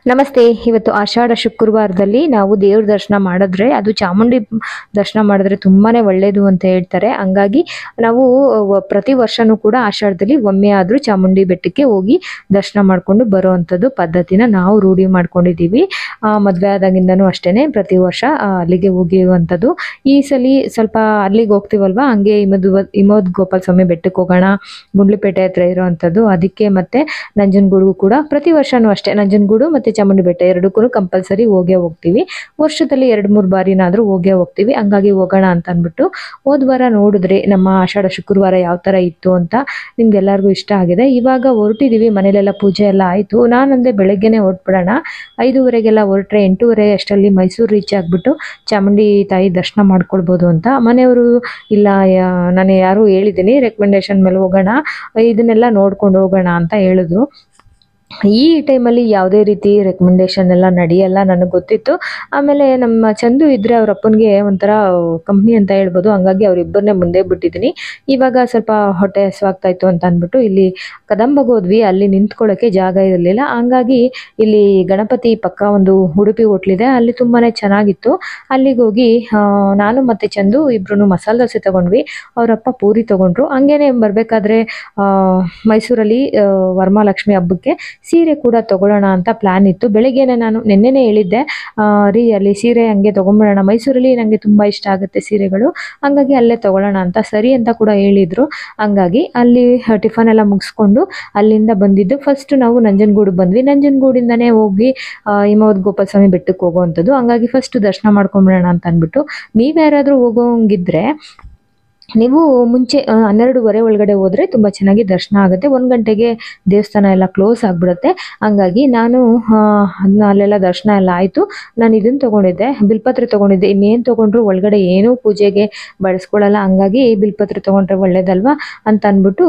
ನಮಸ್ತೆ. ಇವತ್ತು ಆಷಾಢ ಶುಕ್ರವಾರದಲ್ಲಿ ನಾವು ದೇವ್ರ ದರ್ಶನ ಮಾಡಿದ್ರೆ ಅದು ಚಾಮುಂಡಿ ದರ್ಶನ ಮಾಡಿದ್ರೆ ತುಂಬಾನೇ ಒಳ್ಳೇದು ಅಂತ ಹೇಳ್ತಾರೆ. ಹಂಗಾಗಿ ನಾವು ಪ್ರತಿ ವರ್ಷನೂ ಕೂಡ ಆಷಾಢದಲ್ಲಿ ಒಮ್ಮೆ ಆದ್ರೂ ಚಾಮುಂಡಿ ಬೆಟ್ಟಕ್ಕೆ ಹೋಗಿ ದರ್ಶನ ಮಾಡ್ಕೊಂಡು ಬರುವಂತದ್ದು ಪದ್ಧತಿನ ನಾವು ರೂಢಿ ಮಾಡ್ಕೊಂಡಿದೀವಿ. ಮದ್ವೆ ಆದಾಗಿಂದನೂ ಅಷ್ಟೇನೆ ಪ್ರತಿ ವರ್ಷ ಅಲ್ಲಿಗೆ ಹೋಗಿರುವಂತದ್ದು. ಈ ಸಲಿ ಸ್ವಲ್ಪ ಅಲ್ಲಿಗೆ ಹೋಗ್ತೀವಲ್ವಾ, ಹಂಗೆ ಹಿಮವದ್ ಗೋಪಾಲ ಸ್ವಾಮಿ ಬೆಟ್ಟಕ್ಕೆ ಹೋಗೋಣ, ಗುಂಡ್ಲುಪೇಟೆ ಹತ್ರ ಇರುವಂತದ್ದು. ಅದಕ್ಕೆ ಮತ್ತೆ ನಂಜನಗೂಡು ಕೂಡ ಪ್ರತಿ ವರ್ಷನೂ ಅಷ್ಟೇ, ನಂಜನಗೂಡು ಮತ್ತೆ ಚಾಮುಂಡಿ ಬೆಟ್ಟ ಎರಡಕ್ಕೂ ಕಂಪಲ್ಸರಿ ಹೋಗ್ತೀವಿ. ವರ್ಷದಲ್ಲಿ 2-3 ಬಾರಿನಾದ್ರೂ ಹೋಗ್ತೀವಿ. ಹಂಗಾಗಿ ಹೋಗೋಣ ಅಂತ ಅಂದ್ಬಿಟ್ಟು ಹೋದ್ ವಾರ ನೋಡಿದ್ರೆ ನಮ್ಮ ಆಷಾಢ ಶುಕ್ರವಾರ ಯಾವ ತರ ಇತ್ತು ಅಂತ ನಿಮ್ಗೆಲ್ಲರಿಗೂ ಇಷ್ಟ ಆಗಿದೆ. ಇವಾಗ ಹೊರಟಿದೀವಿ, ಮನೇಲೆಲ್ಲ ಪೂಜೆ ಎಲ್ಲ ಆಯ್ತು. ನಾನಂದೆ ಬೆಳಗ್ಗೆನೆ ಹೊರಟ್ಬಿಡೋಣ, 5:30ಗೆಲ್ಲ ಹೊರಟ್ರೆ 8:30 ಅಷ್ಟರಲ್ಲಿ ಮೈಸೂರು ರೀಚ್ ಆಗ್ಬಿಟ್ಟು ಚಾಮುಂಡಿ ತಾಯಿ ದರ್ಶನ ಮಾಡ್ಕೊಳ್ಬೋದು ಅಂತ. ಮನೆಯವರು ಇಲ್ಲ, ನಾನು ಯಾರು ಹೇಳಿದ್ದೀನಿ ರೆಕಮೆಂಡೇಶನ್ ಮೇಲೆ ಹೋಗೋಣ, ಇದನ್ನೆಲ್ಲ ನೋಡ್ಕೊಂಡು ಹೋಗೋಣ ಅಂತ ಹೇಳಿದ್ರು. ಈ ಟೈಮಲ್ಲಿ ಯಾವುದೇ ರೀತಿ ರೆಕಮೆಂಡೇಶನ್ ಎಲ್ಲ ನಡೆಯಲ್ಲ, ನನಗೆ ಗೊತ್ತಿತ್ತು. ಆಮೇಲೆ ನಮ್ಮ ಚಂದು ಇದ್ರೆ ಅವ್ರ ಅಪ್ಪನಿಗೆ ಒಂಥರ ಕಂಪ್ನಿ ಅಂತ ಹೇಳ್ಬೋದು, ಹಂಗಾಗಿ ಅವ್ರಿಬ್ಬರನ್ನೇ ಮುಂದೆ ಬಿಟ್ಟಿದ್ದೀನಿ. ಇವಾಗ ಸ್ವಲ್ಪ ಹೊಟ್ಟೆ ಹಸಿವಾಗ್ತಾ ಇತ್ತು ಅಂತ ಅಂದ್ಬಿಟ್ಟು ಇಲ್ಲಿ ಕದಂಬಗೆ ಹೋದ್ವಿ. ಅಲ್ಲಿ ನಿಂತ್ಕೊಳ್ಳೋಕ್ಕೆ ಜಾಗ ಇರಲಿಲ್ಲ, ಹಂಗಾಗಿ ಇಲ್ಲಿ ಗಣಪತಿ ಪಕ್ಕ ಒಂದು ಉಡುಪಿ ಹೋಟ್ಲಿದೆ, ಅಲ್ಲಿ ತುಂಬಾನೇ ಚೆನ್ನಾಗಿತ್ತು. ಅಲ್ಲಿಗೆ ಹೋಗಿ ನಾನು ಮತ್ತೆ ಚಂದು ಇಬ್ರು ಮಸಾಲೆ ದೋಸೆ ತಗೊಂಡ್ವಿ, ಅವರಪ್ಪ ಪೂರಿ ತಗೊಂಡ್ರು. ಹಂಗೇನೆ ಬರ್ಬೇಕಾದ್ರೆ ಮೈಸೂರಲ್ಲಿ ವರಮಹಾಲಕ್ಷ್ಮಿ ಹಬ್ಬಕ್ಕೆ ಸೀರೆ ಕೂಡ ತಗೊಳ್ಳೋಣ ಅಂತ ಪ್ಲಾನ್ ಇತ್ತು. ಬೆಳಗ್ಗೆನೆ ನಾನು ನಿನ್ನೆನೆ ಹೇಳಿದ್ದೆ, ರೀ ಅಲ್ಲಿ ಸೀರೆ ಹಂಗೆ ತಗೊಂಡ್ಬಿಡೋಣ, ಮೈಸೂರಲ್ಲಿ ನನಗೆ ತುಂಬಾ ಇಷ್ಟ ಆಗುತ್ತೆ ಸೀರೆಗಳು, ಹಂಗಾಗಿ ಅಲ್ಲೇ ತಗೊಳ್ಳೋಣ ಅಂತ. ಸರಿ ಅಂತ ಕೂಡ ಹೇಳಿದ್ರು. ಹಂಗಾಗಿ ಅಲ್ಲಿ ಟಿಫನ್ ಎಲ್ಲ ಮುಗಿಸ್ಕೊಂಡು ಅಲ್ಲಿಂದ ಬಂದಿದ್ದು. ಫಸ್ಟ್ ನಾವು ನಂಜನಗೂಡು ಬಂದ್ವಿ, ನಂಜನಗೂಡಿಂದನೇ ಹೋಗಿ ಹಿಮವದ್ ಗೋಪಾಲ ಸ್ವಾಮಿ ಬೆಟ್ಟಕ್ಕೆ ಹೋಗುವಂಥದ್ದು. ಹಂಗಾಗಿ ಫಸ್ಟ್ ದರ್ಶನ ಮಾಡ್ಕೊಂಡ್ಬಿಡೋಣ ಅಂತ ಅಂದ್ಬಿಟ್ಟು, ನೀವ್ಯಾರಾದ್ರೂ ಹೋಗೋಂಗಿದ್ರೆ ನೀವು ಮುಂಚೆ 12:30 ಒಳಗಡೆ ಹೋದ್ರೆ ತುಂಬಾ ಚೆನ್ನಾಗಿ ದರ್ಶನ ಆಗುತ್ತೆ. 1 ಗಂಟೆಗೆ ದೇವಸ್ಥಾನ ಎಲ್ಲ ಕ್ಲೋಸ್ ಆಗ್ಬಿಡುತ್ತೆ. ಹಂಗಾಗಿ ನಾನು ಅಲ್ಲೆಲ್ಲ ದರ್ಶನ ಎಲ್ಲ ಆಯ್ತು. ನಾನು ಇದನ್ನ ತಗೊಂಡಿದ್ದೆ, ಬಿಲ್ಪತ್ರೆ ತಗೊಂಡಿದ್ದೆ. ಇನ್ನೇನು ತಗೊಂಡ್ರು ಒಳಗಡೆ ಏನೂ ಪೂಜೆಗೆ ಬಳಸ್ಕೊಳ್ಳಲ್ಲ, ಹಂಗಾಗಿ ಬಿಲ್ಪತ್ರೆ ತಗೊಂಡ್ರೆ ಒಳ್ಳೇದಲ್ವಾ ಅಂತ ಅಂದ್ಬಿಟ್ಟು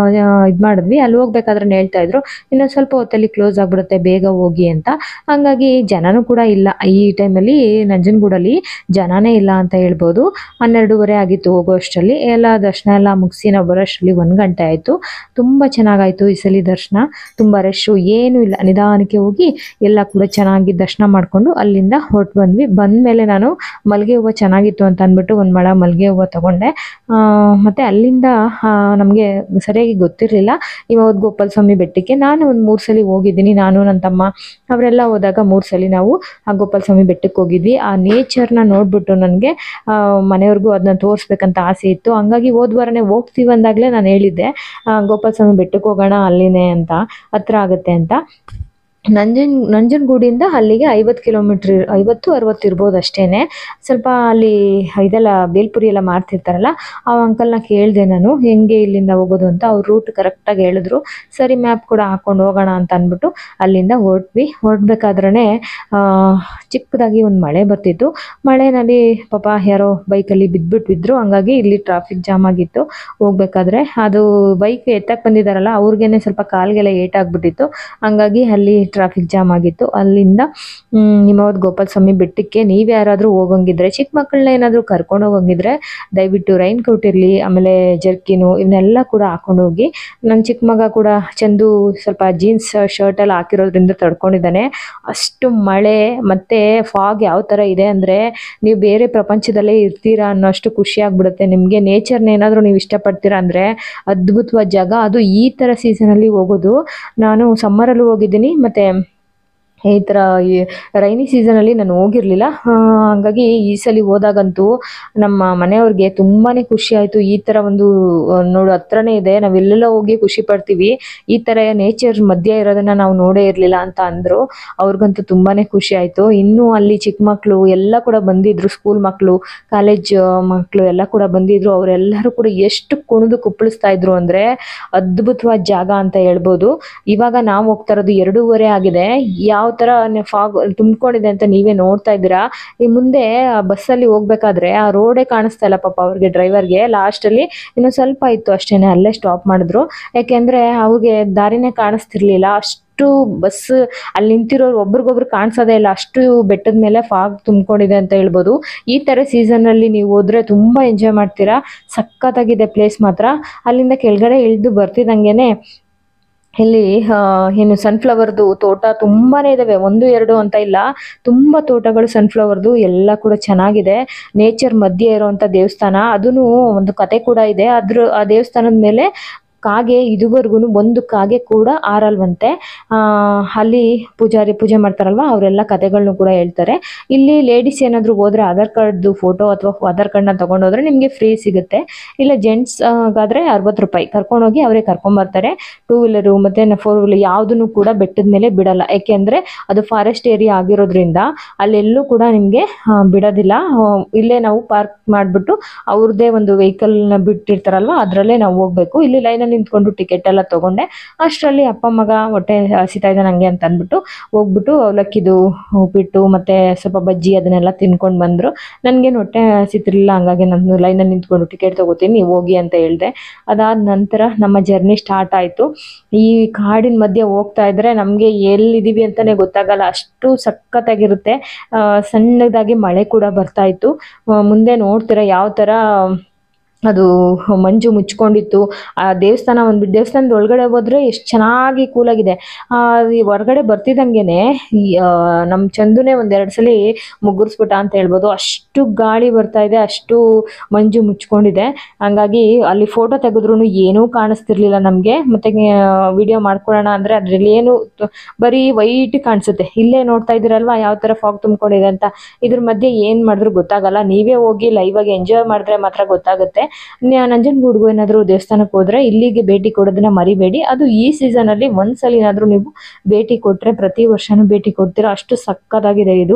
ಇದು ಮಾಡಿದ್ವಿ. ಅಲ್ಲಿ ಹೋಗ್ಬೇಕಾದ್ರೆ ಹೇಳ್ತಾ ಇದ್ರು ಇನ್ನೊಂದು ಸ್ವಲ್ಪ ಹೊತ್ತಲ್ಲಿ ಕ್ಲೋಸ್ ಆಗ್ಬಿಡುತ್ತೆ, ಬೇಗ ಹೋಗಿ ಅಂತ. ಹಂಗಾಗಿ ಜನನೂ ಕೂಡ ಇಲ್ಲ, ಈ ಟೈಮಲ್ಲಿ ನಂಜನಗೂಡಲ್ಲಿ ಜನನೇ ಇಲ್ಲ ಅಂತ ಹೇಳ್ಬೋದು. 12:30 ಆಗಿತ್ತು ಹೋಗೋ ಅಷ್ಟರಲ್ಲಿ. ಎಲ್ಲ ದರ್ಶನ ಎಲ್ಲ ಮುಗಿಸಿ ನಾವು ಬರೋಷ್ಟರಲ್ಲಿ 1 ಗಂಟೆ ಆಯಿತು. ತುಂಬ ಚೆನ್ನಾಗಾಯಿತು ಈ ಸಲ ದರ್ಶನ, ತುಂಬ ರಶ್ಶು ಏನೂ ಇಲ್ಲ. ನಿಧಾನಕ್ಕೆ ಹೋಗಿ ಎಲ್ಲ ಕೂಡ ಚೆನ್ನಾಗಿ ದರ್ಶನ ಮಾಡಿಕೊಂಡು ಅಲ್ಲಿಂದ ಹೊರಟು ಬಂದ್ವಿ. ಬಂದಮೇಲೆ ನಾನು ಮಲ್ಲಿಗೆ ಹೂವು ಚೆನ್ನಾಗಿತ್ತು ಅಂತ ಅಂದ್ಬಿಟ್ಟು ಒಂದು ಮೊಳ ಮಲ್ಲಿಗೆ ಹೂವು ತಗೊಂಡೆ. ಮತ್ತು ಅಲ್ಲಿಂದ ನಮಗೆ ಸರಿಯಾಗಿ ಗೊತ್ತಿರಲಿಲ್ಲ ಹಿಮವದ್ ಗೋಪಾಲ ಸ್ವಾಮಿ ಬೆಟ್ಟಕ್ಕೆ. ನಾನು ಒಂದು 3 ಸಲ ಹೋಗಿದ್ದೀನಿ, ನಾನು ನನ್ನ ತಮ್ಮ ಅವರೆಲ್ಲ ಹೋದಾಗ 3 ಸಲ ನಾವು ಆ ಗೋಪಾಲ ಸ್ವಾಮಿ ಬೆಟ್ಟಕ್ಕೆ ಹೋಗಿದ್ವಿ. ಆ ನೇಚರ್ನ ನೋಡ್ಬಿಟ್ಟು ನನಗೆ ಮನೆಯವ್ರಿಗೂ ಅದನ್ನ ತೋರಿಸ್ಬೇಕಂತ ಆಸೆ ಇತ್ತು. ಹಂಗಾಗಿ ಹೋದ ವಾರನೇ ಹೋಗ್ತೀವಿ ಅಂದಾಗಲೇ ನಾನು ಹೇಳಿದ್ದೆ ಗೋಪಾಲ ಸ್ವಾಮಿ ಬೆಟ್ಟಕ್ಕೆ ಹೋಗೋಣ ಅಲ್ಲಿನೇ ಅಂತ, ಹತ್ರ ಆಗುತ್ತೆ ಅಂತ. ನಂಜನಗೂಡಿಂದ ಅಲ್ಲಿಗೆ 50 ಕಿಲೋಮೀಟ್ರ್, 50-60 ಇರ್ಬೋದು ಅಷ್ಟೇನೆ. ಸ್ವಲ್ಪ ಅಲ್ಲಿ ಇದೆಲ್ಲ ಬೇಲ್ಪುರಿ ಎಲ್ಲ ಮಾಡ್ತಿರ್ತಾರಲ್ಲ, ಆ ಅಂಕಲ್ನ ಕೇಳಿದೆ ನಾನು ಹೆಂಗೆ ಇಲ್ಲಿಂದ ಹೋಗೋದು ಅಂತ. ಅವ್ರ ರೂಟ್ ಕರೆಕ್ಟಾಗಿ ಹೇಳಿದ್ರು. ಸರಿ ಮ್ಯಾಪ್ ಕೂಡ ಹಾಕೊಂಡು ಹೋಗೋಣ ಅಂತ ಅಂದ್ಬಿಟ್ಟು ಅಲ್ಲಿಂದ ಹೊರಡ್ಬೇಕಾದ್ರೇ ಚಿಕ್ಕದಾಗಿ ಒಂದು ಮಳೆ ಬರ್ತಿತ್ತು. ಮಳೆನಲ್ಲಿ ಪಾಪ ಯಾರೋ ಬೈಕಲ್ಲಿ ಬಿದ್ರು, ಹಂಗಾಗಿ ಇಲ್ಲಿ ಟ್ರಾಫಿಕ್ ಜಾಮ್ ಆಗಿತ್ತು ಹೋಗ್ಬೇಕಾದ್ರೆ. ಅದು ಬೈಕ್ ಎತ್ತಕ್ಕೆ ಬಂದಿದ್ದಾರಲ್ಲ ಅವ್ರಿಗೇನೆ ಸ್ವಲ್ಪ ಕಾಲ್ಗೆಲ್ಲ ಏಟಾಗ್ಬಿಟ್ಟಿತ್ತು, ಹಂಗಾಗಿ ಅಲ್ಲಿ ಟ್ರಾಫಿಕ್ ಜಾಮ್ ಆಗಿತ್ತು. ಅಲ್ಲಿಂದ ಹಿಮವದ್ ಗೋಪಾಲ ಸ್ವಾಮಿ ಬೆಟ್ಟಕ್ಕೆ ನೀವ್ಯಾರಾದ್ರೂ ಹೋಗಂಗಿದ್ರೆ, ಚಿಕ್ಕ ಮಕ್ಕಳನ್ನ ಏನಾದರೂ ಕರ್ಕೊಂಡು ಹೋಗಂಗಿದ್ರೆ ದಯವಿಟ್ಟು ರೈನ್ ಕೋಟ್ ಇರಲಿ, ಆಮೇಲೆ ಜರ್ಕಿನು ಇವನ್ನೆಲ್ಲ ಕೂಡ ಹಾಕೊಂಡು ಹೋಗಿ. ನನ್ನ ಚಿಕ್ಕ ಮಗ ಕೂಡ ಚಂದು ಸ್ವಲ್ಪ ಜೀನ್ಸ್ ಶರ್ಟ್ ಎಲ್ಲ ಹಾಕಿರೋದ್ರಿಂದ ತಡ್ಕೊಂಡಿದ್ದಾನೆ. ಅಷ್ಟು ಮಳೆ ಮತ್ತೆ ಫಾಗ್ ಯಾವ ಥರ ಇದೆ ಅಂದರೆ ನೀವು ಬೇರೆ ಪ್ರಪಂಚದಲ್ಲೇ ಇರ್ತೀರಾ ಅನ್ನೋಷ್ಟು ಖುಷಿ ಆಗ್ಬಿಡುತ್ತೆ ನಿಮಗೆ. ನೇಚರ್ನ ಏನಾದರೂ ನೀವು ಇಷ್ಟಪಡ್ತೀರಾ ಅಂದರೆ ಅದ್ಭುತವಾದ ಜಾಗ ಅದು. ಈ ಥರ ಸೀಸನಲ್ಲಿ ಹೋಗೋದು, ನಾನು ಸಮ್ಮರಲ್ಲೂ ಹೋಗಿದ್ದೀನಿ ಮತ್ತು ಈ ಥರ ಈ ರೈನಿ ಸೀಸನಲ್ಲಿ ನಾನು ಹೋಗಿರಲಿಲ್ಲ. ಹಾಗಾಗಿ ಈ ಸಲ ಹೋದಾಗಂತೂ ನಮ್ಮ ಮನೆಯವ್ರಿಗೆ ತುಂಬಾ ಖುಷಿ ಆಯಿತು. ಈ ಥರ ಒಂದು ನೋಡು ಹತ್ರನೇ ಇದೆ, ನಾವೆಲ್ಲೆಲ್ಲ ಹೋಗಿ ಖುಷಿ ಪಡ್ತೀವಿ, ಈ ಥರ ನೇಚರ್ ಮಧ್ಯೆ ಇರೋದನ್ನು ನಾವು ನೋಡೇ ಇರಲಿಲ್ಲ ಅಂತ ಅಂದರು. ಅವ್ರಿಗಂತೂ ತುಂಬಾ ಖುಷಿ ಆಯಿತು. ಇನ್ನೂ ಅಲ್ಲಿ ಚಿಕ್ಕ ಮಕ್ಕಳು ಎಲ್ಲ ಕೂಡ ಬಂದಿದ್ದರು, ಸ್ಕೂಲ್ ಮಕ್ಕಳು, ಕಾಲೇಜ್ ಮಕ್ಕಳು ಎಲ್ಲ ಕೂಡ ಬಂದಿದ್ದರು. ಅವರೆಲ್ಲರೂ ಕೂಡ ಎಷ್ಟು ಕುಣಿದು ಕುಪ್ಪಳಿಸ್ತಾ ಇದ್ರು ಅಂದರೆ ಅದ್ಭುತವಾದ ಜಾಗ ಅಂತ ಹೇಳ್ಬೋದು. ಇವಾಗ ನಾವು ಹೋಗ್ತಾ ಇರೋದು 2:30 ಆಗಿದೆ. ಯಾವ ಥರ ಫಾಗ್ ತುಂಬಿಕೊಂಡಿದೆ ಅಂತ ನೀವೇ ನೋಡ್ತಾ ಇದ್ದೀರಾ. ಈ ಮುಂದೆ ಬಸ್ಸಲ್ಲಿ ಹೋಗ್ಬೇಕಾದ್ರೆ ಆ ರೋಡೇ ಕಾಣಿಸ್ತಾ ಇಲ್ಲ ಪಾಪ ಅವ್ರಿಗೆ, ಡ್ರೈವರ್ಗೆ. ಲಾಸ್ಟಲ್ಲಿ ಇನ್ನೂ ಸ್ವಲ್ಪ ಇತ್ತು ಅಷ್ಟೇನೆ, ಅಲ್ಲೇ ಸ್ಟಾಪ್ ಮಾಡಿದ್ರು. ಯಾಕೆಂದರೆ ಅವ್ರಿಗೆ ದಾರಿನೇ ಕಾಣಿಸ್ತಿರ್ಲಿಲ್ಲ. ಅಷ್ಟು ಬಸ್ ಅಲ್ಲಿ ನಿಂತಿರೋರು ಒಬ್ರಿಗೊಬ್ರು ಕಾಣಿಸೋದೇ ಇಲ್ಲ, ಅಷ್ಟು ಬೆಟ್ಟದ ಮೇಲೆ ಫಾಗ್ ತುಂಬಿಕೊಂಡಿದೆ ಅಂತ ಹೇಳ್ಬೋದು. ಈ ಥರ ಸೀಸನಲ್ಲಿ ನೀವು ಹೋದ್ರೆ ತುಂಬ ಎಂಜಾಯ್ ಮಾಡ್ತೀರಾ. ಸಖತ್ತಾಗಿದೆ ಪ್ಲೇಸ್ ಮಾತ್ರ. ಅಲ್ಲಿಂದ ಕೆಳಗಡೆ ಇಳಿದು ಬರ್ತಿದ್ದಂಗೆನೆ ಇಲ್ಲಿ ಏನು ಸನ್ಫ್ಲವರ್ದು ತೋಟ ತುಂಬಾನೇ ಇದಾವೆ, ಒಂದು ಎರಡು ಅಂತ ಇಲ್ಲ, ತುಂಬಾ ತೋಟಗಳು ಸನ್ಫ್ಲವರ್ದು ಎಲ್ಲ ಕೂಡ ಚೆನ್ನಾಗಿದೆ. ನೇಚರ್ ಮಧ್ಯೆ ಇರುವಂತ ದೇವಸ್ಥಾನ, ಅದೂ ಒಂದು ಕತೆ ಕೂಡ ಇದೆ. ಆ ದೇವಸ್ಥಾನದ ಮೇಲೆ ಕಾಗೆ ಇದುವರೆಗೂ ಒಂದು ಕಾಗೆ ಕೂಡ ಆರಲ್ವಂತೆ. ಅಲ್ಲಿ ಪೂಜಾರಿ ಪೂಜೆ ಮಾಡ್ತಾರಲ್ವಾ ಅವರೆಲ್ಲ ಕತೆಗಳನ್ನು ಕೂಡ ಹೇಳ್ತಾರೆ. ಇಲ್ಲಿ ಲೇಡೀಸ್ ಏನಾದರೂ ಹೋದ್ರೆ ಆಧಾರ್ ಕಾರ್ಡ್ದು ಫೋಟೋ ಅಥವಾ ಆಧಾರ್ ಕಾರ್ಡ್ನ ತಗೊಂಡೋದ್ರೆ ನಿಮಗೆ ಫ್ರೀ ಸಿಗುತ್ತೆ. ಇಲ್ಲ ಜೆಂಟ್ಸ್ ಗಾದ್ರೆ 60 ರೂಪಾಯಿ ಕರ್ಕೊಂಡೋಗಿ ಅವರೇ ಕರ್ಕೊಂಬರ್ತಾರೆ. 2 ವೀಲರು ಮತ್ತೆ 4 ವೀಲರ್ ಯಾವುದನ್ನು ಕೂಡ ಬೆಟ್ಟದ ಮೇಲೆ ಬಿಡಲ್ಲ, ಯಾಕೆಂದ್ರೆ ಅದು ಫಾರೆಸ್ಟ್ ಏರಿಯಾ ಆಗಿರೋದ್ರಿಂದ ಅಲ್ಲೆಲ್ಲೂ ಕೂಡ ನಿಮಗೆ ಬಿಡೋದಿಲ್ಲ. ಇಲ್ಲೇ ನಾವು ಪಾರ್ಕ್ ಮಾಡಿಬಿಟ್ಟು ಅವ್ರದ್ದೇ ಒಂದು ವೆಹಿಕಲ್ನ ಬಿಟ್ಟಿರ್ತಾರಲ್ವ ಅದರಲ್ಲೇ ನಾವು ಹೋಗ್ಬೇಕು. ಇಲ್ಲಿ ಲೈನಲ್ಲಿ ನಿಂತ್ಕೊಂಡು ಟಿಕೆಟ್ ಎಲ್ಲ ತಗೊಂಡೆ. ಅಷ್ಟರಲ್ಲಿ ಅಪ್ಪ ಮಗ ಹೊಟ್ಟೆ ಹಸಿತಾ ಇದೆ ನನಗೆ ಅಂತ ಅಂದ್ಬಿಟ್ಟು ಹೋಗ್ಬಿಟ್ಟು ಅವಲಕ್ಕಿದು ಉಪ್ಪಿಟ್ಟು ಮತ್ತೆ ಸ್ವಲ್ಪ ಬಜ್ಜಿ ಅದನ್ನೆಲ್ಲ ತಿನ್ಕೊಂಡು ಬಂದರು. ನನಗೇನು ಹೊಟ್ಟೆ ಹಸಿತಿರ್ಲಿಲ್ಲ, ಹಂಗಾಗಿ ನಾನು ಲೈನಲ್ಲಿ ನಿಂತ್ಕೊಂಡು ಟಿಕೆಟ್ ತಗೋತೀನಿ ನೀವು ಹೋಗಿ ಅಂತ ಹೇಳಿದೆ. ಅದಾದ ನಂತರ ನಮ್ಮ ಜರ್ನಿ ಸ್ಟಾರ್ಟ್ ಆಯಿತು. ಈ ಕಾಡಿನ ಮಧ್ಯೆ ಹೋಗ್ತಾ ಇದ್ರೆ ನಮಗೆ ಎಲ್ಲಿದ್ದೀವಿ ಅಂತಲೇ ಗೊತ್ತಾಗಲ್ಲ, ಅಷ್ಟು ಸಖತ್ತಾಗಿರುತ್ತೆ. ಸಣ್ಣದಾಗಿ ಮಳೆ ಕೂಡ ಬರ್ತಾ ಇತ್ತು. ಮುಂದೆ ನೋಡ್ತೀರಾ ಯಾವ ಥರ ಅದು ಮಂಜು ಮುಚ್ಕೊಂಡಿತ್ತು. ಆ ದೇವಸ್ಥಾನದ ಒಳಗಡೆ ಹೋದ್ರೆ ಎಷ್ಟು ಚೆನ್ನಾಗಿ ಕೂಲಾಗಿದೆ. ಈ ಹೊರಗಡೆ ಬರ್ತಿದ್ದಂಗೆನೆ ನಮ್ಮ ಚಂದುನೇ ಒಂದೆರಡು ಸಲ ಮುಗ್ಗುರಿಸ್ಬಿಟ್ಟ ಅಂತ ಹೇಳ್ಬೋದು, ಅಷ್ಟು ಗಾಳಿ ಬರ್ತಾ ಇದೆ, ಅಷ್ಟು ಮಂಜು ಮುಚ್ಕೊಂಡಿದೆ. ಹಂಗಾಗಿ ಅಲ್ಲಿ ಫೋಟೋ ತೆಗೆದ್ರೂ ಏನೂ ಕಾಣಿಸ್ತಿರ್ಲಿಲ್ಲ ನಮಗೆ. ಮತ್ತೆ ವಿಡಿಯೋ ಮಾಡ್ಕೊಳ್ಳೋಣ ಅಂದರೆ ಅದರಲ್ಲಿ ಏನು ಬರೀ ವೈಟ್ ಕಾಣಿಸುತ್ತೆ. ಇಲ್ಲೇ ನೋಡ್ತಾ ಇದ್ದೀರಲ್ವಾ ಯಾವ ಥರ ಫಾಗ್ ತುಂಬ್ಕೊಂಡಿದೆ ಅಂತ. ಇದ್ರ ಮಧ್ಯೆ ಏನು ಮಾಡಿದ್ರು ಗೊತ್ತಾಗಲ್ಲ, ನೀವೇ ಹೋಗಿ ಲೈವ್ ಆಗಿ ಎಂಜಾಯ್ ಮಾಡಿದ್ರೆ ಮಾತ್ರ ಗೊತ್ತಾಗುತ್ತೆ. ನಂಜನಗೂಡ್ಗೂ ಏನಾದರೂ ದೇವಸ್ಥಾನಕ್ಕೆ ಹೋದ್ರೆ ಇಲ್ಲಿಗೆ ಭೇಟಿ ಕೊಡೋದನ್ನ ಮರಿಬೇಡಿ. ಅದು ಈ ಸೀಸನಲ್ಲಿ ಒಂದ್ಸಲ ಏನಾದರೂ ನೀವು ಭೇಟಿ ಕೊಟ್ಟರೆ, ಪ್ರತಿ ವರ್ಷನೂ ಭೇಟಿ ಕೊಡ್ತೀರಾ, ಅಷ್ಟು ಸಕ್ಕತ್ತಾಗಿದೆ ಇದು.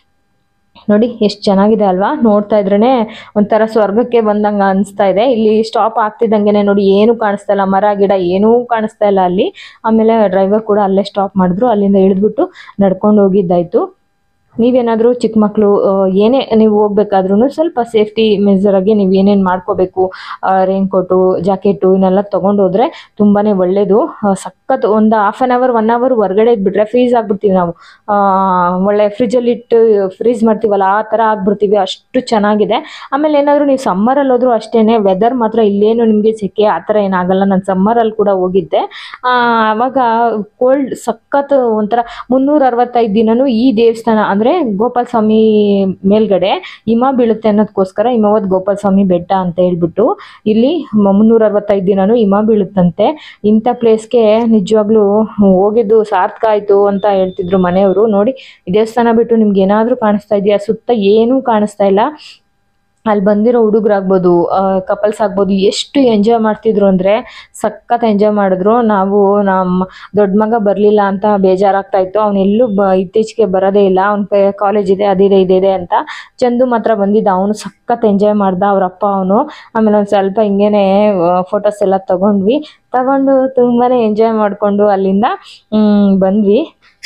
ನೋಡಿ ಎಷ್ಟು ಚೆನ್ನಾಗಿದೆ ಅಲ್ವಾ, ನೋಡ್ತಾ ಇದ್ರೇನೆ ಒಂಥರ ಸ್ವರ್ಗಕ್ಕೆ ಬಂದಂಗ ಅನಿಸ್ತಾ ಇದೆ. ಇಲ್ಲಿ ಸ್ಟಾಪ್ ಆಗ್ತಿದ್ದಂಗೆನೆ ನೋಡಿ ಏನು ಕಾಣಿಸ್ತಾ ಇಲ್ಲ, ಮರ ಗಿಡ ಏನೂ ಕಾಣಿಸ್ತಾ ಇಲ್ಲ ಅಲ್ಲಿ. ಆಮೇಲೆ ಡ್ರೈವರ್ ಕೂಡ ಅಲ್ಲೇ ಸ್ಟಾಪ್ ಮಾಡಿದ್ರು, ಅಲ್ಲಿಂದ ಇಳಿದ್ಬಿಟ್ಟು ನಡ್ಕೊಂಡು ಹೋಗಿದ್ದಾಯ್ತು. ನೀವೇನಾದರೂ ಚಿಕ್ಕ ಮಕ್ಕಳು ಏನೇ ನೀವು ಹೋಗ್ಬೇಕಾದ್ರೂ ಸ್ವಲ್ಪ ಸೇಫ್ಟಿ ಮೆಜರಾಗಿ ನೀವು ಏನೇನು ಮಾಡ್ಕೋಬೇಕು, ರೈನ್ ಕೋಟು ಜಾಕೆಟು ಇವನ್ನೆಲ್ಲ ತೊಗೊಂಡೋದ್ರೆ ತುಂಬಾ ಒಳ್ಳೆಯದು. ಸಖತ್ ಒಂದು ½ ಆನ್ ಅವರ್ 1 ಅವರ್ ಹೊರಗಡೆ ಇದ್ಬಿಟ್ರೆ ಫ್ರೀಸ್ ಆಗಿಬಿಡ್ತೀವಿ ನಾವು. ಒಳ್ಳೆ ಫ್ರಿಜ್ಜಲ್ಲಿ ಇಟ್ಟು ಫ್ರೀಸ್ ಮಾಡ್ತೀವಲ್ಲ ಆ ಥರ ಆಗಿಬಿಡ್ತೀವಿ, ಅಷ್ಟು ಚೆನ್ನಾಗಿದೆ. ಆಮೇಲೆ ಏನಾದರೂ ನೀವು ಸಮ್ಮರಲ್ಲಿ ಹೋದ್ರೂ ಅಷ್ಟೇ, ವೆದರ್ ಮಾತ್ರ ಇಲ್ಲೇನು ನಿಮಗೆ ಸೆಕೆ ಆ ಥರ ಏನಾಗಲ್ಲ. ನಾನು ಸಮ್ಮರಲ್ಲಿ ಕೂಡ ಹೋಗಿದ್ದೆ, ಆವಾಗ ಕೋಲ್ಡ್ ಸಖತ್ ಒಂಥರ 365 ದಿನವೂ ಈ ದೇವಸ್ಥಾನ ಅಂದರೆ ಗೋಪಾಲ ಸ್ವಾಮಿ ಮೇಲ್ಗಡೆ ಹಿಮ ಬೀಳುತ್ತೆ ಅನ್ನೋದಕ್ಕೋಸ್ಕರ ಹಿಮವದ್ ಗೋಪಾಲ ಸ್ವಾಮಿ ಬೆಟ್ಟ ಅಂತ ಹೇಳ್ಬಿಟ್ಟು ಇಲ್ಲಿ 365 ದಿನನೂ ಹಿಮ ಬೀಳುತ್ತಂತೆ. ಇಂಥ ಪ್ಲೇಸ್ಗೆ ನಿಜವಾಗ್ಲೂ ಹೋಗಿದ್ದು ಸಾರ್ಥಕ ಆಯಿತು ಅಂತ ಹೇಳ್ತಿದ್ರು ಮನೆಯವರು. ನೋಡಿ ದೇವಸ್ಥಾನ ಬಿಟ್ಟು ನಿಮ್ಗೆ ಏನಾದರೂ ಕಾಣಿಸ್ತಾ ಇದೆಯಾ? ಸುತ್ತ ಏನೂ ಕಾಣಿಸ್ತಾ ಇಲ್ಲ. ಅಲ್ಲಿ ಬಂದಿರೋ ಹುಡುಗರಾಗ್ಬೋದು, ಕಪಲ್ಸ್ ಆಗ್ಬೋದು, ಎಷ್ಟು ಎಂಜಾಯ್ ಮಾಡ್ತಿದ್ರು ಅಂದರೆ ಸಖತ್ ಎಂಜಾಯ್ ಮಾಡಿದ್ರು. ನಾವು ನಮ್ಮ ದೊಡ್ಡ ಮಗ ಬರಲಿಲ್ಲ ಅಂತ ಬೇಜಾರಾಗ್ತಾ ಇತ್ತು. ಅವನೆಲ್ಲೂ ಇತ್ತೀಚೆಗೆ ಬರೋದೇ ಇಲ್ಲ, ಅವ್ನ ಕಾಲೇಜ್ ಇದೆ ಅದಿದೆ ಇದಿದೆ ಅಂತ. ಚಂದು ಮಾತ್ರ ಬಂದಿದ್ದ, ಅವನು ಸಖತ್ ಎಂಜಾಯ್ ಮಾಡ್ದ, ಅವರಪ್ಪ ಅವನು. ಆಮೇಲೆ ಒಂದು ಸ್ವಲ್ಪ ಹಿಂಗೇನೆ ಫೋಟೋಸ್ ಎಲ್ಲ ತಗೊಂಡು ತುಂಬಾ ಎಂಜಾಯ್ ಮಾಡಿಕೊಂಡು ಅಲ್ಲಿಂದ ಬಂದ್ವಿ.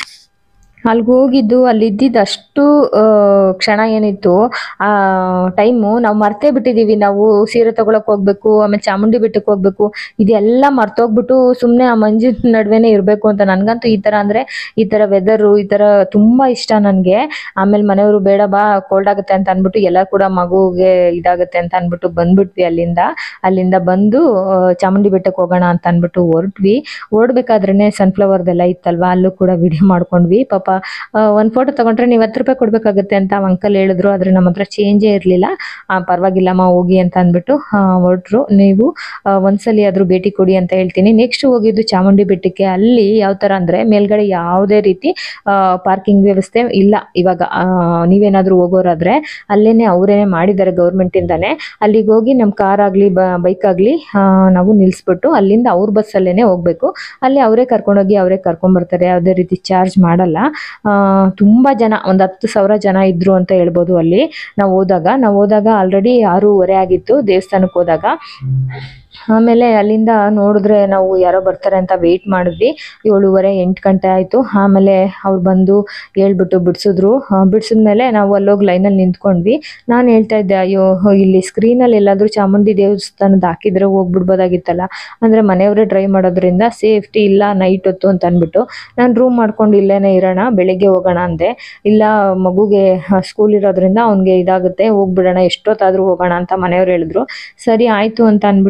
ಅಲ್ಲಿಗೆ ಹೋಗಿದ್ದು ಅಲ್ಲಿದ್ದಿದ್ದು ಅಷ್ಟು ಕ್ಷಣ ಏನಿತ್ತು ಆ ಟೈಮು ನಾವು ಮರ್ತೇ ಬಿಟ್ಟಿದ್ದೀವಿ. ನಾವು ಸೀರೆ ತಗೊಳಕ್ಕೆ ಹೋಗ್ಬೇಕು, ಆಮೇಲೆ ಚಾಮುಂಡಿ ಬೆಟ್ಟಕ್ಕೆ ಹೋಗ್ಬೇಕು, ಇದೆಲ್ಲ ಮರ್ತೋಗ್ಬಿಟ್ಟು ಸುಮ್ಮನೆ ಆ ಮಂಜಿನ ನಡುವೆನೇ ಇರಬೇಕು ಅಂತ. ನನಗಂತೂ ಈ ಥರ ಅಂದರೆ ಈ ಥರ ವೆದರು ಈ ಥರ ತುಂಬ ಇಷ್ಟ ನನಗೆ. ಆಮೇಲೆ ಮನೆಯವರು ಬೇಡ ಬಾ ಕೋಲ್ಡ್ ಆಗುತ್ತೆ ಅಂತ ಅಂದ್ಬಿಟ್ಟು ಎಲ್ಲ ಕೂಡ ಮಗುಗೆ ಇದಾಗುತ್ತೆ ಅಂತ ಅಂದ್ಬಿಟ್ಟು ಬಂದ್ಬಿಟ್ವಿ. ಅಲ್ಲಿಂದ ಬಂದು ಚಾಮುಂಡಿ ಬೆಟ್ಟಕ್ಕೆ ಹೋಗೋಣ ಅಂತ ಅಂದ್ಬಿಟ್ಟು ಹೊರಡ್ಬೇಕಾದ್ರೇನೆ ಸನ್ಫ್ಲವರ್ದೆಲ್ಲ ಇತ್ತಲ್ವಾ, ಅಲ್ಲೂ ಕೂಡ ವಿಡಿಯೋ ಮಾಡ್ಕೊಂಡ್ವಿ. ಪಾಪ ಒಂದು ಫೋಟೋ ತಗೊಂಡ್ರೆ ನೀವು 10 ರೂಪಾಯಿ ಕೊಡ್ಬೇಕಾಗುತ್ತೆ ಅಂತ ಅಂಕಲ್ ಹೇಳಿದ್ರು, ಆದ್ರೆ ನಮ್ಮ ಹತ್ರ ಚೇಂಜೇ ಇರಲಿಲ್ಲ. ಪರವಾಗಿಲ್ಲಮ್ಮ ಹೋಗಿ ಅಂತ ಅಂದ್ಬಿಟ್ಟು ಹೊರಟ್ರು. ನೀವು ಒಂದ್ಸಲಿ ಆದ್ರೂ ಭೇಟಿ ಕೊಡಿ ಅಂತ ಹೇಳ್ತೀನಿ. ನೆಕ್ಸ್ಟ್ ಹೋಗಿದ್ದು ಚಾಮುಂಡಿ ಬೆಟ್ಟಕ್ಕೆ. ಅಲ್ಲಿ ಯಾವ ತರ ಅಂದ್ರೆ ಮೇಲ್ಗಡೆ ಯಾವುದೇ ರೀತಿ ಪಾರ್ಕಿಂಗ್ ವ್ಯವಸ್ಥೆ ಇಲ್ಲ. ಇವಾಗ ನೀವೇನಾದ್ರೂ ಹೋಗೋರಾದ್ರೆ ಅಲ್ಲೇನೆ ಅವರೇನೆ ಮಾಡಿದ್ದಾರೆ ಗೌರ್ಮೆಂಟ್ ಇಂದಾನೆ. ಅಲ್ಲಿಗೆ ಹೋಗಿ ನಮ್ಮ ಕಾರ್ ಆಗ್ಲಿ ಬೈಕ್ ಆಗ್ಲಿ ನಾವು ನಿಲ್ಸ್ಬಿಟ್ಟು ಅಲ್ಲಿಂದ ಅವ್ರ ಬಸ್ಸಲ್ಲೇನೆ ಹೋಗ್ಬೇಕು. ಅಲ್ಲಿ ಅವರೇ ಕರ್ಕೊಂಡೋಗಿ ಅವರೇ ಕರ್ಕೊಂಡ್ಬರ್ತಾರೆ, ಯಾವುದೇ ರೀತಿ ಚಾರ್ಜ್ ಮಾಡಲ್ಲ. ತುಂಬಾ ಜನ, ಒಂದು 10,000 ಜನ ಇದ್ರು ಅಂತ ಹೇಳ್ಬೋದು. ಅಲ್ಲಿ ನಾವು ಹೋದಾಗ ಆಲ್ರೆಡಿ 6:30 ಆಗಿತ್ತು ದೇವಸ್ಥಾನಕ್ಕೆ ಹೋದಾಗ. ಆಮೇಲೆ ಅಲ್ಲಿಂದ ನೋಡಿದ್ರೆ ನಾವು ಯಾರೋ ಬರ್ತಾರೆ ಅಂತ ವೆಯ್ಟ್ ಮಾಡಿದ್ವಿ. 7:30 8 ಗಂಟೆ ಆಯಿತು. ಆಮೇಲೆ ಅವ್ರು ಬಂದು ಹೇಳ್ಬಿಟ್ಟು ಬಿಡಿಸಿದ್ಮೇಲೆ ನಾವು ಅಲ್ಲೋಗಿ ಲೈನಲ್ಲಿ ನಿಂತ್ಕೊಂಡ್ವಿ. ನಾನು ಹೇಳ್ತಾ ಇದ್ದೆ, ಅಯ್ಯೋ ಇಲ್ಲಿ ಸ್ಕ್ರೀನಲ್ಲಿ ಎಲ್ಲಾದರೂ ಚಾಮುಂಡಿ ದೇವಸ್ಥಾನದ ಹಾಕಿದ್ರೆ ಹೋಗ್ಬಿಡ್ಬೋದಾಗಿತ್ತಲ್ಲ, ಅಂದರೆ ಮನೆಯವರೇ ಡ್ರೈವ್ ಮಾಡೋದ್ರಿಂದ ಸೇಫ್ಟಿ ಇಲ್ಲ ನೈಟ್ ಹೊತ್ತು ಅಂತ ಅಂದ್ಬಿಟ್ಟು ನಾನು ರೂಮ್ ಮಾಡ್ಕೊಂಡು ಇಲ್ಲೇನೇ ಇರೋಣ, ಬೆಳಿಗ್ಗೆ ಹೋಗೋಣ ಅಂದೆ. ಇಲ್ಲ ಮಗುಗೆ ಸ್ಕೂಲ್ ಇರೋದ್ರಿಂದ ಅವ್ನಿಗೆ ಇದಾಗುತ್ತೆ, ಹೋಗ್ಬಿಡೋಣ ಎಷ್ಟೊತ್ತಾದರೂ ಹೋಗೋಣ ಅಂತ ಮನೆಯವ್ರು ಹೇಳಿದ್ರು. ಸರಿ ಆಯಿತು ಅಂತ ಅಂದ್ಬಿಟ್ಟು ಇಲ್ಲ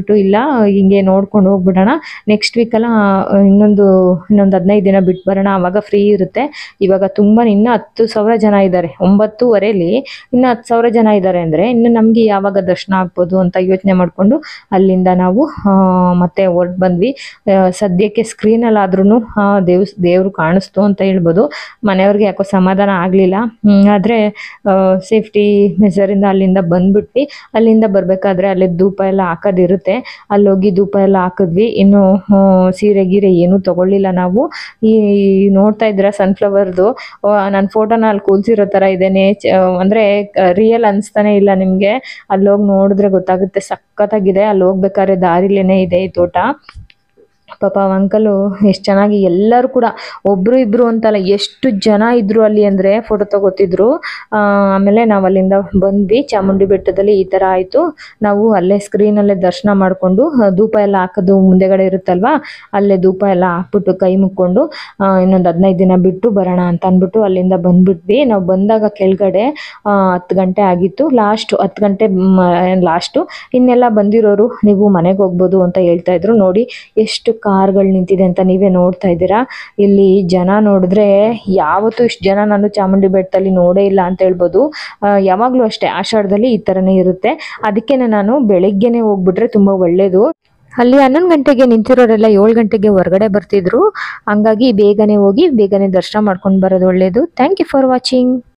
ಹಿಂಗೆ ನೋಡ್ಕೊಂಡು ಹೋಗ್ಬಿಡೋಣ. ನೆಕ್ಸ್ಟ್ ವೀಕೆಲ್ಲ ಇನ್ನೊಂದು 15 ದಿನ ಬಿಟ್ಟು ಬರೋಣ, ಆವಾಗ ಫ್ರೀ ಇರುತ್ತೆ. ಇವಾಗ ತುಂಬ ಇನ್ನೂ 10,000 ಜನ ಇದ್ದಾರೆ. 9:30ಲಿ ಇನ್ನು 10,000 ಜನ ಇದ್ದಾರೆ ಅಂದರೆ ಇನ್ನು ನಮಗೆ ಯಾವಾಗ ದರ್ಶನ ಆಗ್ಬೋದು ಅಂತ ಯೋಚನೆ ಮಾಡಿಕೊಂಡು ಅಲ್ಲಿಂದ ನಾವು ಮತ್ತೆ ಹೊರಟು ಬಂದ್ವಿ. ಸದ್ಯಕ್ಕೆ ಸ್ಕ್ರೀನಲ್ಲಾದ್ರೂ ದೇವರು ಕಾಣಿಸ್ತು ಅಂತ ಹೇಳ್ಬೋದು. ಮನೆಯವ್ರಿಗೆ ಯಾಕೋ ಸಮಾಧಾನ ಆಗಲಿಲ್ಲ. ಆದರೆ ಸೇಫ್ಟಿ ಮೆಜರಿಂದ ಅಲ್ಲಿಂದ ಬಂದ್ಬಿಟ್ವಿ. ಅಲ್ಲಿಂದ ಬರಬೇಕಾದ್ರೆ ಅಲ್ಲಿ ಧೂಪ ಎಲ್ಲ ಹಾಕೋದಿರುತ್ತೆ, ಅಲ್ಲೋಗಿ ಧೂಪ ಎಲ್ಲ ಹಾಕಿದ್ವಿ. ಇನ್ನು ಸೀರೆ ಗೀರೆ ಏನೂ ತಗೊಳ್ಳಿಲ್ಲ ನಾವು. ಈ ನೋಡ್ತಾ ಇದ್ದೀರಾ ಸನ್ಫ್ಲವರ್ದು ನನ್ನ ಫೋಟೋನ ಅಲ್ಲಿ ಕೂಲ್ಸಿರೋ ಥರ ಇದೇನೆ, ಅಂದರೆ ರಿಯಲ್ ಅನಿಸ್ತಾನೆ ಇಲ್ಲ ನಿಮಗೆ. ಅಲ್ಲೋಗಿ ನೋಡಿದ್ರೆ ಗೊತ್ತಾಗುತ್ತೆ, ಸಖತ್ತಾಗಿದೆ. ಅಲ್ಲಿ ಹೋಗ್ಬೇಕಾದ್ರೆ ದಾರಿಲೇನೆ ಇದೆ ಈ ತೋಟ. ಪಾಪ ಅಂಕಲು ಎಷ್ಟು ಚೆನ್ನಾಗಿ ಎಲ್ಲರೂ ಕೂಡ ಒಬ್ರು ಇಬ್ರು ಅಂತಲ್ಲ ಎಷ್ಟು ಜನ ಇದ್ರು ಅಲ್ಲಿ ಅಂದರೆ ಫೋಟೋ ತಗೋತಿದ್ರು. ಆಮೇಲೆ ನಾವು ಅಲ್ಲಿಂದ ಬಂದ್ವಿ. ಚಾಮುಂಡಿ ಬೆಟ್ಟದಲ್ಲಿ ಈ ಥರ ಆಯಿತು. ನಾವು ಅಲ್ಲೇ ಸ್ಕ್ರೀನಲ್ಲೇ ದರ್ಶನ ಮಾಡಿಕೊಂಡು ಧೂಪ ಎಲ್ಲ ಹಾಕೋದು ಮುಂದೆಗಡೆ ಇರುತ್ತಲ್ವ, ಅಲ್ಲೇ ಧೂಪ ಎಲ್ಲ ಹಾಕ್ಬಿಟ್ಟು ಕೈ ಮುಕ್ಕೊಂಡು ಇನ್ನೊಂದು 15 ದಿನ ಬಿಟ್ಟು ಬರೋಣ ಅಂತ ಅಂದ್ಬಿಟ್ಟು ಅಲ್ಲಿಂದ ಬಂದ್ಬಿಟ್ವಿ. ನಾವು ಬಂದಾಗ ಕೆಳಗಡೆ 10 ಗಂಟೆ ಆಗಿತ್ತು. 10 ಗಂಟೆ ಲಾಸ್ಟು. ಇನ್ನೆಲ್ಲ ಬಂದಿರೋರು ನೀವು ಮನೆಗೆ ಹೋಗ್ಬೋದು ಅಂತ ಹೇಳ್ತಾ ಇದ್ರು. ನೋಡಿ ಎಷ್ಟು ಕಾರ್ಗಳು ನಿಂತಿದೆ ಅಂತ ನೀವೇ ನೋಡ್ತಾ ಇದ್ದೀರಾ. ಇಲ್ಲಿ ಜನ ನೋಡಿದ್ರೆ ಯಾವತ್ತೂ ಇಷ್ಟು ಜನ ನಾನು ಚಾಮುಂಡಿ ಬೆಟ್ಟದಲ್ಲಿ ನೋಡೇ ಇಲ್ಲ ಅಂತ ಹೇಳ್ಬೋದು. ಯಾವಾಗಲೂ ಅಷ್ಟೇ ಆಷಾಢದಲ್ಲಿ ಈ ಥರನೇ ಇರುತ್ತೆ. ಅದಕ್ಕೆ ನಾನು ಬೆಳಗ್ಗೆನೆ ಹೋಗ್ಬಿಟ್ರೆ ತುಂಬ ಒಳ್ಳೆಯದು. ಅಲ್ಲಿ 11 ಗಂಟೆಗೆ ನಿಂತಿರೋರೆಲ್ಲ 7 ಗಂಟೆಗೆ ಹೊರಗಡೆ ಬರ್ತಿದ್ರು. ಹಂಗಾಗಿ ಬೇಗನೆ ಹೋಗಿ ಬೇಗನೆ ದರ್ಶನ ಮಾಡ್ಕೊಂಡು ಬರೋದು ಒಳ್ಳೆಯದು. Thank you for watching.